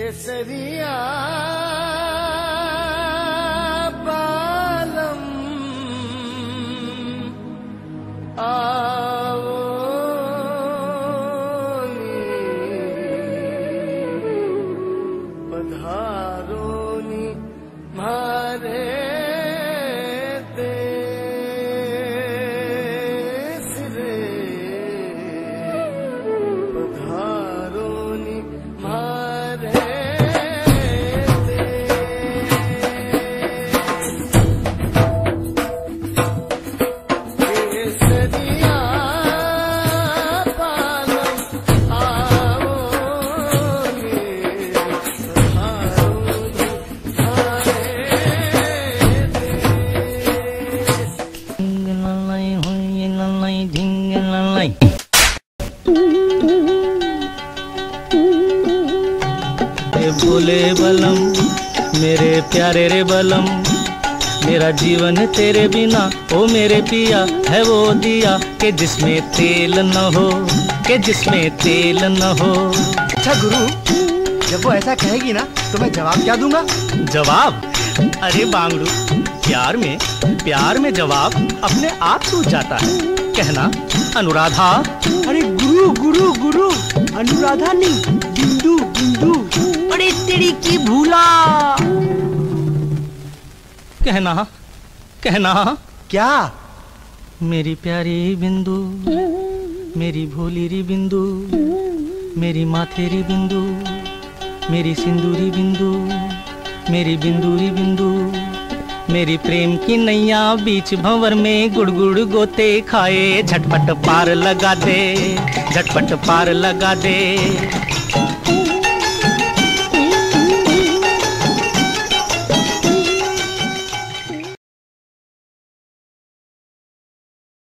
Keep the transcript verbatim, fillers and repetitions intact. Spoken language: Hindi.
केसरिया बालम आओ पधारोनी मारे देश रे पधारोनी मारे केसरिया बालम आओगे पधारोनी मारे ढिंगलाई हुई लाई ढिंगलाई ए भोले बलम मेरे प्यारे रे बलम, मेरा जीवन तेरे बिना ओ मेरे पिया है वो दिया कि जिसमें तेल न हो, कि जिसमें तेल न हो। अच्छा गुरु, जब वो ऐसा कहेगी ना तो मैं जवाब क्या दूंगा? जवाब? अरे बांगड़ू, प्यार में प्यार में जवाब अपने आप सूझ जाता है। कहना अनुराधा। अरे गुरु गुरु गुरु, अनुराधा नहीं, बिंदु बिंदु। अरे तेरी की भूला। कहना कहना क्या? मेरी प्यारी बिंदु, मेरी भोली री बिंदु, मेरी माथेरी बिंदु, मेरी सिंदूरी बिंदु, मेरी बिंदूरी बिंदु, मेरी प्रेम की नैया बीच भंवर में गुड़गुड़ गोते खाए, झटपट पार लगा दे, झटपट पार लगा दे।